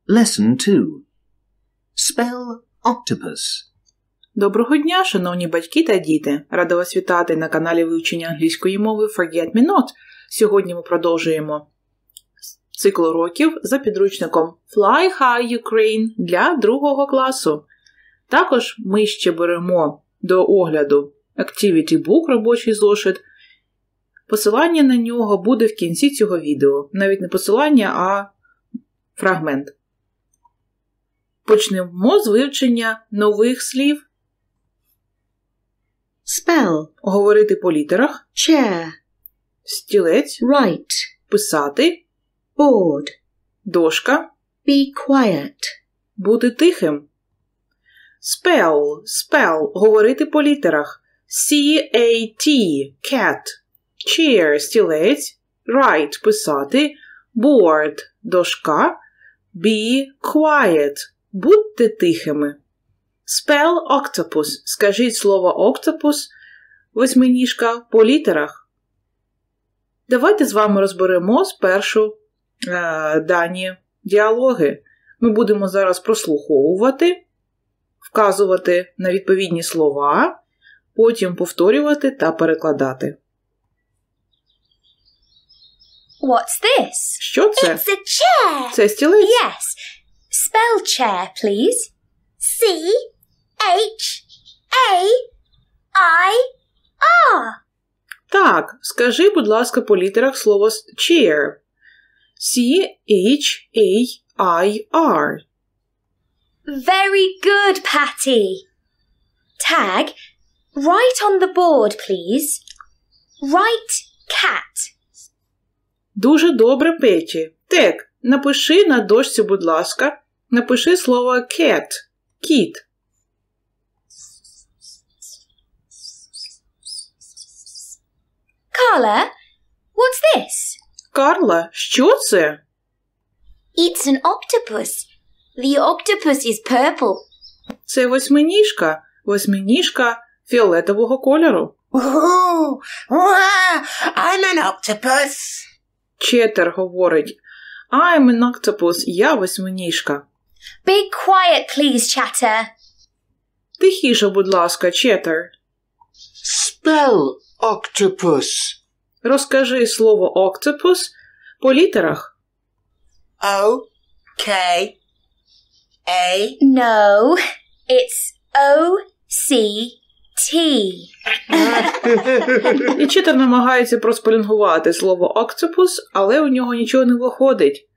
Lesson 2. Spell octopus. Доброго дня, шановні батьки та діти! Рада вас вітати на каналі вивчення англійської мови Forget Me Not. Сьогодні ми продовжуємо цикл уроків за підручником Fly High Ukraine для 2 класу. Також ми ще беремо до огляду Activity Book, робочий зошит. Посилання на нього буде в кінці цього відео. Навіть не посилання, а фрагмент. Почнемо з вивчення нових слів. Spell. Говорити по літерах. Chair. Стілець. Write. Писати. Board. Дошка. Be quiet. Бути тихим. Spell. Spell. Говорити по літерах. C-A-T. Cat. Chair. Стілець. Write. Писати. Board. Дошка. Be quiet. Будьте тихими. Spell octopus. Скажіть слово octopus, восьминіжка, по літерах. Давайте з вами розберемо спершу дані діалоги. Ми будемо зараз прослуховувати, вказувати на відповідні слова, потім повторювати та перекладати. What's this? Що це? It's a chair. Це стілець? Yes. Spell chair, please. C-H-A-I-R. Так, скажи, будь ласка, по літерах слово chair. C-H-A-I-R. Very good, Patty. Tag, write on the board, please. Write cat. Дуже добре, Петі. Тек, напиши на дошці, будь ласка, напиши слово cat, кіт. Carla, what's this? Карла, що це? It's an octopus. The octopus is purple. Це восьминіжка, восьминіжка фіолетового кольору. Ooh, wow, I'm an octopus. Четер говорить, I'm an octopus, я восьминіжка. Be quiet, please, Chatter. Тихіше, будь ласка, Четер. Spell octopus. Розкажи слово octopus по літерах. O-K-A. No, it's O-C-T. І Четер намагається проспелінгувати слово octopus, але у нього нічого не виходить.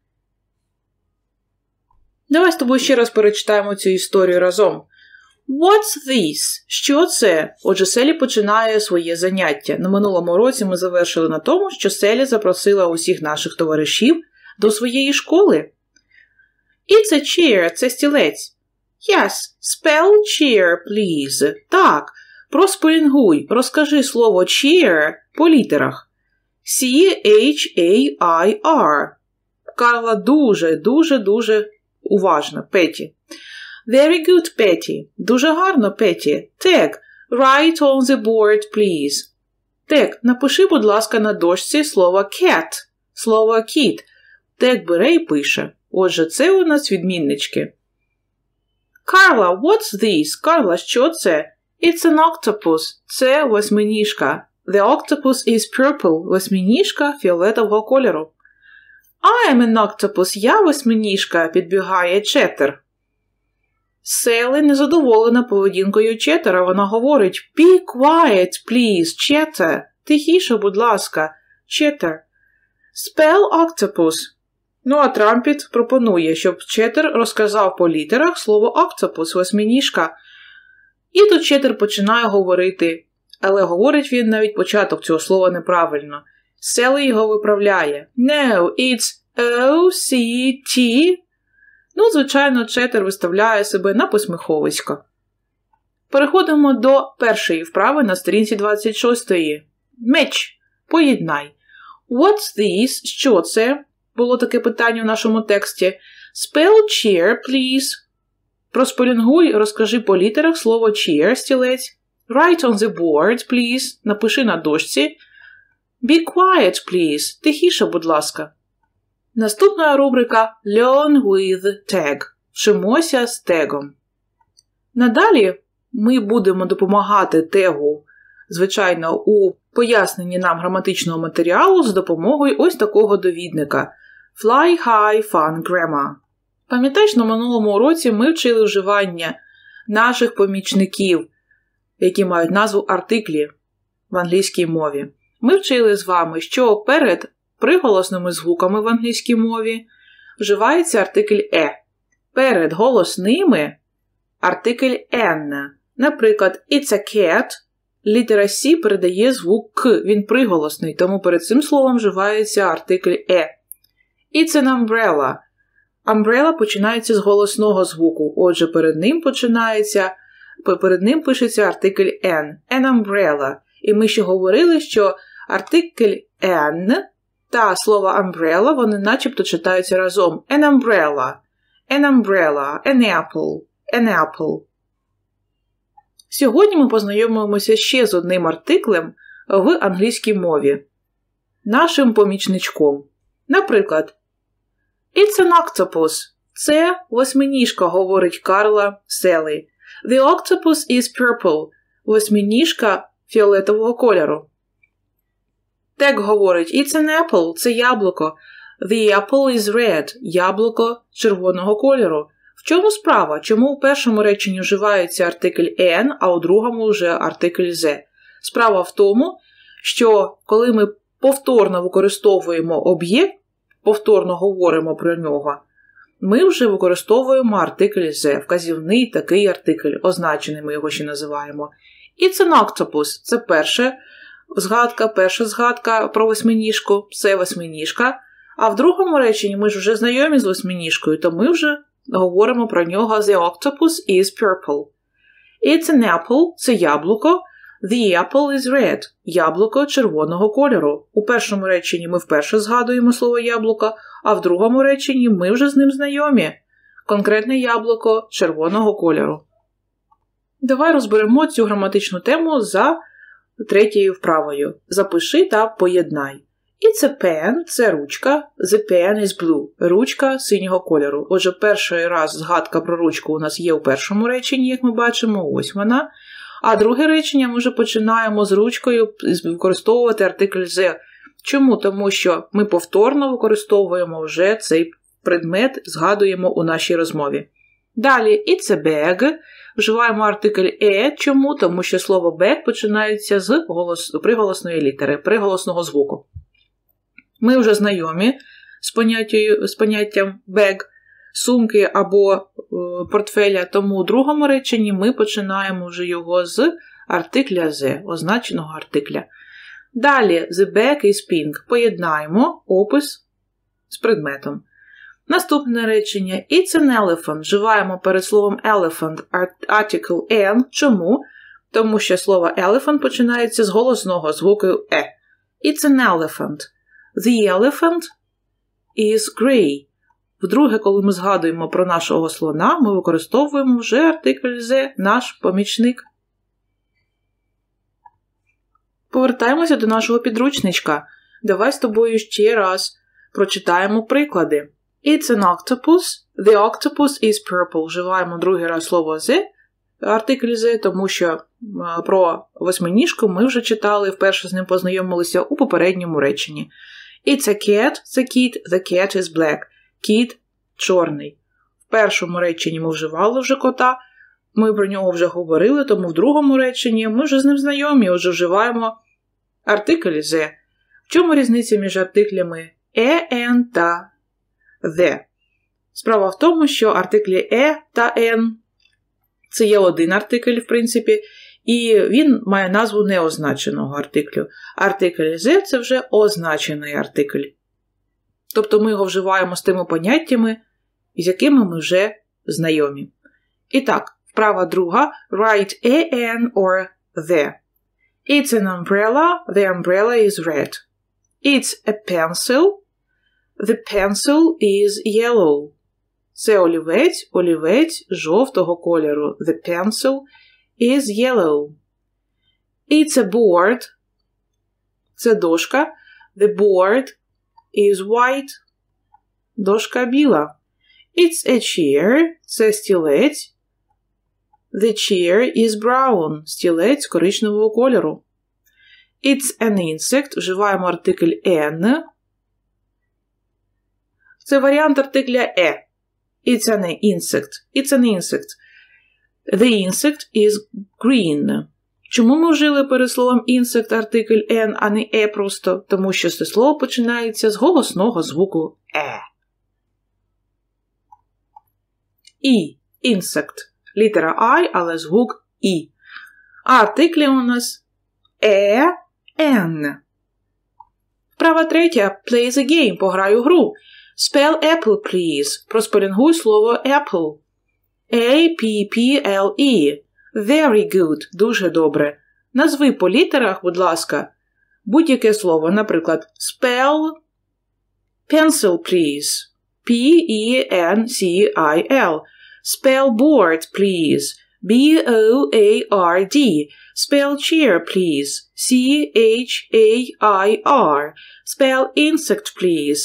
Давай з тобою ще раз перечитаємо цю історію разом. What's this? Що це? Отже, Селі починає своє заняття. На минулому році ми завершили на тому, що Селі запросила усіх наших товаришів до своєї школи. It's a chair, це стілець. Yes, spell chair, please. Так, проспелінгуй, розкажи слово chair по літерах. C-H-A-I-R. Карла дуже уважна, Петі. Very good, Петі. Дуже гарно, Петі. Тек, write on the board, please. Тек, напиши, будь ласка, на дошці слово cat, слово кіт. Тек бере і пише. Отже, це у нас відміннички. Карла, what's this? Карла, що це? It's an octopus. Це восьминіжка. The octopus is purple. Восьминіжка фіолетового кольору. I am an octopus. Я восьминіжка, підбігає Четер. Селі незадоволена поведінкою Четера. Вона говорить Be quiet, please, Четер. Тихіше, будь ласка, Четер. Spell octopus. Ну, а Трампіт пропонує, щоб Четер розказав по літерах слово octopus, восьминіжка. І тут Четер починає говорити, але говорить він навіть початок цього слова неправильно. Селі його виправляє. No, it's O-C-T. Ну, звичайно, Четер виставляє себе на посміховисько. Переходимо до першої вправи на сторінці 26. Match. Поєднай. What's this? Що це? Було таке питання в нашому тексті. Spell chair, please. Проспелінгуй, розкажи по літерах слово chair, стілець. Write on the board, please. Напиши на дошці. Be quiet, please. Тихіше, будь ласка. Наступна рубрика Learn with tag. Вчимося з тегом. Надалі ми будемо допомагати тегу, звичайно, у поясненні нам граматичного матеріалу з допомогою ось такого довідника Fly High Fun Grammar. Пам'ятаєш, на минулому уроці ми вчили вживання наших помічників, які мають назву артиклі в англійській мові. Ми вчили з вами, що перед приголосними звуками в англійській мові вживається артикль «е». Перед голосними – артикль «n». Наприклад, it's a cat, літера «с» передає звук «к», він приголосний, тому перед цим словом вживається артикль «е». It's an umbrella. Umbrella починається з голосного звуку, отже, перед ним пишеться артикль «n». An umbrella. І ми ще говорили, що артикль «n» та слово umbrella, вони начебто читаються разом. An umbrella, an umbrella, an apple, an apple. Сьогодні ми познайомимося ще з одним артиклем в англійській мові. Нашим помічничком. Наприклад, It's an octopus. Це восьминіжка, говорить Карла Селі. The octopus is purple. Восьминіжка фіолетового кольору. Тег говорить It's an apple. Це яблуко. The apple is red. Яблуко червоного кольору. В чому справа? Чому у першому реченні вживається артикль «n», а у другому вже артикль «the»? Справа в тому, що коли ми повторно використовуємо об'єкт, повторно говоримо про нього, ми вже використовуємо артикль «the», вказівний такий артикль, означений ми його ще називаємо. It's an octopus – це перша згадка про восьминіжку, це восьминіжка, а в другому реченні ми ж вже знайомі з восьминіжкою, то ми вже говоримо про нього «The octopus is purple». It's an apple – це яблуко, the apple is red – яблуко червоного кольору. У першому реченні ми вперше згадуємо слово яблуко, а в другому реченні ми вже з ним знайомі. Конкретне яблуко червоного кольору. Давай розберемо цю граматичну тему за третьою вправою. Запиши та поєднай. It's a pen – це ручка, the pen is blue – ручка синього кольору. Отже, перший раз згадка про ручку у нас є у першому реченні, як ми бачимо, ось вона. А друге речення ми вже починаємо з ручкою використовувати артикль «the». Чому? Тому що ми повторно використовуємо вже цей предмет, згадуємо у нашій розмові. Далі it's a bag. Вживаємо артикль «е». Чому? Тому що слово bag починається з приголосної літери, приголосного звуку. Ми вже знайомі з поняттям bag, сумки або портфеля, тому у другому реченні ми починаємо вже його з артикля «the», означеного артикля. Далі the bag is pink. Поєднаємо опис з предметом. Наступне речення It's an elephant. Вживаємо перед словом elephant артикль «n». Чому? Тому що слово elephant починається з голосного звуку «е». It's an elephant. The elephant is grey. Вдруге, коли ми згадуємо про нашого слона, ми використовуємо вже артикль «the», наш помічник. Повертаємося до нашого підручничка. Давай з тобою ще раз прочитаємо приклади. It's an octopus. The octopus is purple. Вживаємо другий раз слово «the», артикль «the», тому що про восьминіжку ми вже читали, вперше з ним познайомилися у попередньому реченні. It's a cat. The cat is black. Кіт чорний. В першому реченні ми вживали вже кота, ми про нього вже говорили, тому в другому реченні ми вже з ним знайомі, отже вживаємо артикль «the». В чому різниця між артиклями «е», «н» та «the»? Справа в тому, що артиклі «е» та «н» – це є один артикль, в принципі, і він має назву неозначеного артиклю. Артикль «the» – це вже означений артикль. Тобто ми його вживаємо з тими поняттями, з якими ми вже знайомі. І так, вправа друга. Write a, an or the. It's an umbrella. The umbrella is red. It's a pencil. The pencil is yellow. Це олівець, олівець жовтого кольору. The pencil is yellow. It's a board. Це дошка. The board is white. дошка біла. It's a chair – це стілець. The chair is brown – стілець коричневого кольору. It's an insect – вживаємо артикль an. Це варіант артикля e. It's an insect. It's an insect. The insect is green. Чому ми вжили перед словом insect артикль n, а не e просто? Тому що це слово починається з голосного звуку e. І. Insect. Літера I, але звук І. А артиклі у нас N. Вправа третя. Play the game. Пограю гру. Spell apple, please. Проспелінгуй слово apple. A-P-P-L-E. Very good. Дуже добре. Назви по літерах, будь ласка, будь-яке слово. Наприклад, spell pencil, please. P-E-N-C-I-L. Spell board, please. B-O-A-R-D. Spell chair, please. C-H-A-I-R. Spell insect, please.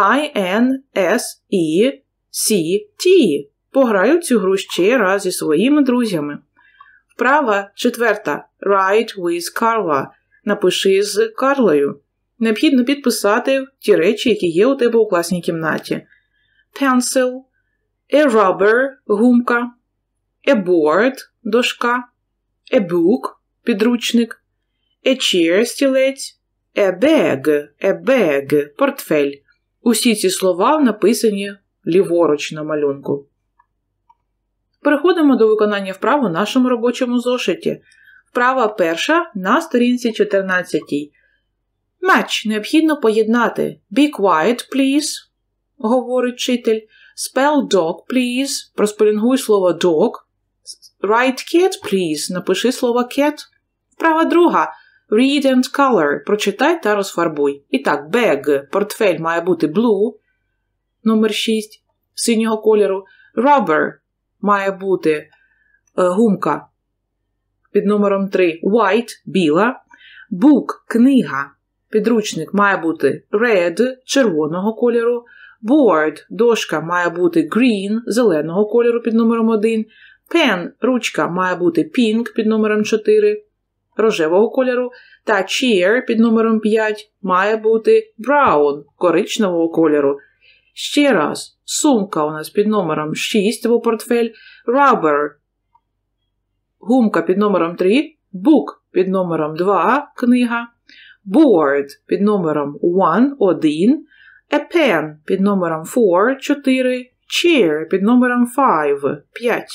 I-N-S-E-C-T. Пограю цю гру ще раз зі своїми друзями. Вправа четверта. Write with Carla. Напиши з Карлою. Необхідно підписати ті речі, які є у тебе у класній кімнаті. Pencil. A rubber – гумка. A board – дошка. A book – підручник. A chair – стілець. A bag – портфель. Усі ці слова написані ліворуч на малюнку. Переходимо до виконання вправ у нашому робочому зошиті. Вправа перша на сторінці 14. Match необхідно поєднати. Be quiet, please, говорить вчитель. Spell dog, please. Проспелінгуй слово dog. Write cat, please. Напиши слово cat. Вправа друга. Read and color. Прочитай та розфарбуй. І так, bag, портфель має бути blue, номер 6, синього кольору. Rubber має бути гумка під номером 3, white, біла. Book, книга, підручник має бути red, червоного кольору. Board, дошка має бути green, зеленого кольору під номером 1. Pen, ручка має бути pink під номером 4, рожевого кольору. Та chair під номером 5 має бути brown, коричневого кольору. Ще раз, сумка у нас під номером 6, або портфель. Rubber, гумка під номером 3. Book під номером 2, книга. Board під номером 1. A pen під номером 4. Chair під номером 5.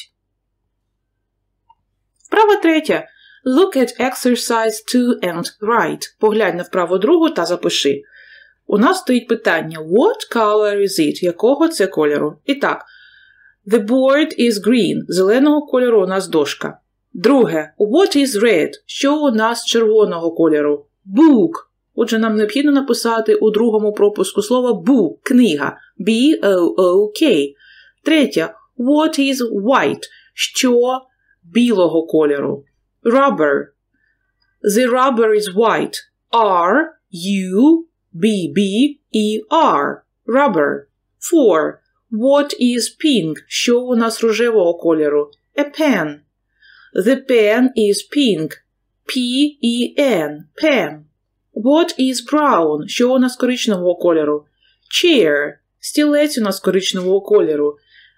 Вправа третя. Look at exercise 2 and write. Поглянь на вправу другу та запиши. У нас стоїть питання What color is it? Якого це кольору? І так. The board is green. Зеленого кольору у нас дошка. Друге. What is red? Що у нас червоного кольору? Book. Отже, нам необхідно написати у другому пропуску слово book, книга. B-O-O-K. Третє. What is white? Що білого кольору? Rubber. The rubber is white. R-U-B-B-E-R. Rubber. 4. What is pink? Що у нас рожевого кольору? A pen. The pen is pink. P-E-N. Pen. What is brown? Що у нас коричневого кольору? Chair. Стілець у нас коричневого кольору.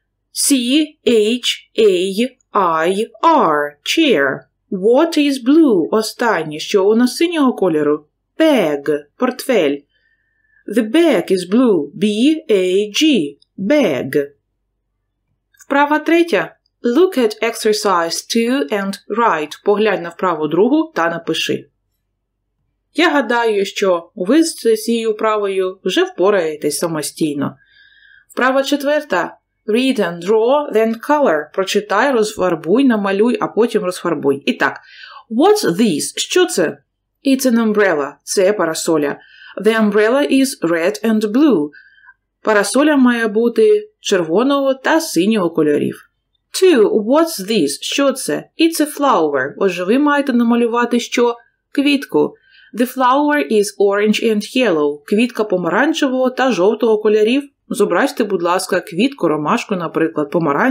C-H-A-I-R. Chair. What is blue? Останнє. Що у нас синього кольору? Bag. Портфель. The bag is blue. B-A-G. Bag. Вправа третя. Look at exercise 2 and write. Поглянь на вправу другу та напиши. Я гадаю, що ви з цією вправою вже впораєтесь самостійно. Вправа четверта. Read and draw, then color. Прочитай, розфарбуй, намалюй, а потім розфарбуй. І так. What's this? Що це? It's an umbrella. Це парасоля. The umbrella is red and blue. Парасоля має бути червоного та синього кольорів. 2. What's this? Що це? It's a flower. Отже, ви маєте намалювати що? Квітку. The flower is orange and yellow. Квітка помаранчевого та жовтого кольорів Зобразьте, будь ласка, квітку, ромашку, наприклад,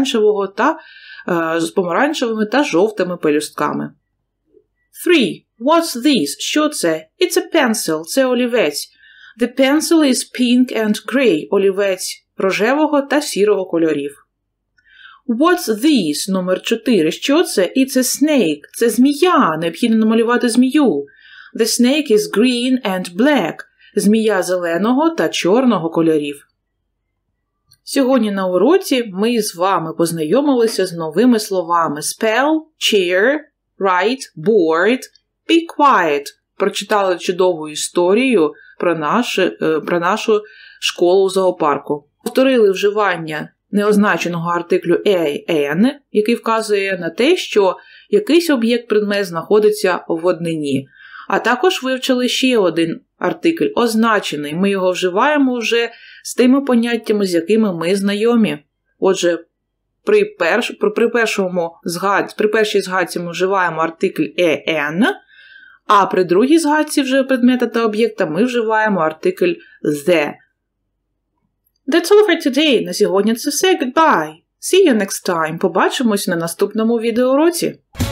з помаранчевими та жовтими пелюстками. 3. What's this? Що це? It's a pencil. Це олівець. The pencil is pink and grey. Олівець рожевого та сірого кольорів. What's this? Номер 4. Що це? It's a snake. Це змія. Необхідно намалювати змію. The snake is green and black. Змія зеленого та чорного кольорів. Сьогодні на уроці ми з вами познайомилися з новими словами spell, chair, write, board, be quiet. Прочитали чудову історію про нашу школу зоопарку. Повторили вживання неозначеного артиклю an, який вказує на те, що якийсь об'єкт-предмет знаходиться в однині. А також вивчили ще один артикль означений. Ми його вживаємо вже з тими поняттями, з якими ми знайомі. Отже, при першій згадці ми вживаємо артикль an, а при другій згадці вже предмета та об'єкта ми вживаємо артикль the. That's all for today. На сьогодні це все. Goodbye. See you next time. Побачимось на наступному відеоуроці.